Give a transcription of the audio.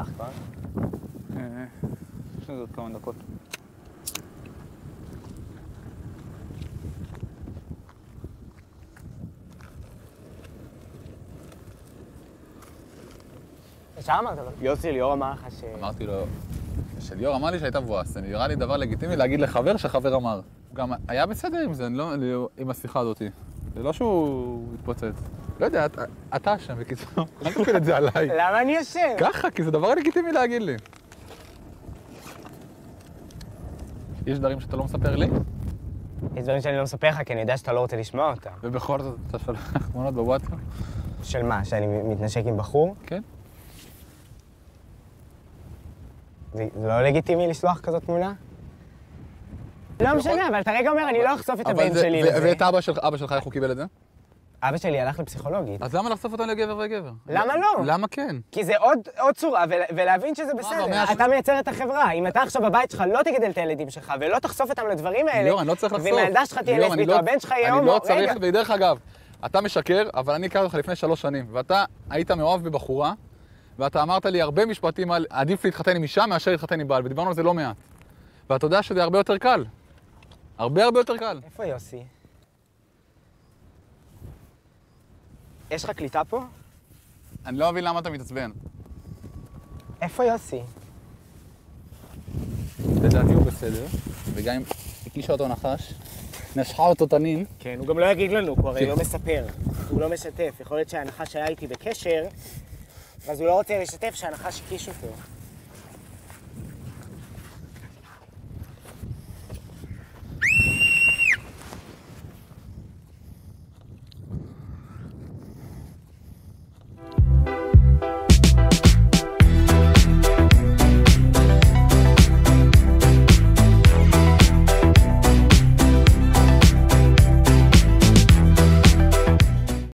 כבר? יש לזה עוד כמה דקות. ישר אמרת לו? יוסי, ליאור אמר לך ש... אמרתי לו, שליאור אמר לי שהייתה מבואס, זה נראה לי דבר לגיטימי להגיד לחבר שחבר אמר. הוא גם היה בסדר עם זה, עם השיחה הזאת. זה לא שהוא התפוצץ. לא יודע, אתה אשם בקיצור, אל תפיל את זה עליי. למה אני אשם? ככה, כי זה דבר לגיטימי להגיד לי. יש דברים שאתה לא מספר לי? יש דברים שאני לא מספר לך, כי אני יודע שאתה לא רוצה לשמוע אותם. ובכל זאת אתה שולח תמונות בוואטסאפ? של מה? שאני מתנשק עם בחור? כן. זה לא לגיטימי לשלוח כזאת תמונה? לא משנה, אבל אתה רגע אומר, אני לא אחשוף את הבן שלי לזה. ואת אבא שלך, איך הוא קיבל את זה? אבא שלי הלך לפסיכולוגית. אז למה לחשוף אותם לגבר וגבר? למה לא? למה כן? כי זה עוד צורה, ולהבין שזה בסדר. אתה מייצר את החברה. אם אתה עכשיו בבית שלך לא תגדל את הילדים שלך, ולא תחשוף אותם לדברים האלה, לא, אני לא צריך לחשוף. ואם הילדה שלך תהיה לסבית, או הבן שלך יהיה הומו, אני לא צריך, ודרך אגב, אתה משקר, אבל אני הכרתי אותך לפני 3 שנים, ואתה היית מאוהב בבחורה, ואתה אמרת לי הרבה משפטים על עדיף להתחתן עם אישה מאשר להתחתן עם בעל, ודיברנו על זה לא מעט. ואתה יודע שזה הרבה יותר קל. הרבה יותר קל. איפה יוסי? יש לך קליטה פה? אני לא מבין למה אתה מתעצבן. איפה יוסי? לדעתי הוא בסדר, וגם אם הקישה אותו נחש, נשכה אותו תנין. כן, הוא גם לא יגיד לנו, הוא הרי לא מספר. הוא לא משתף. יכול להיות שהנחש היה איתי בקשר, אז הוא לא רוצה לשתף שהנחש הקיש אותו.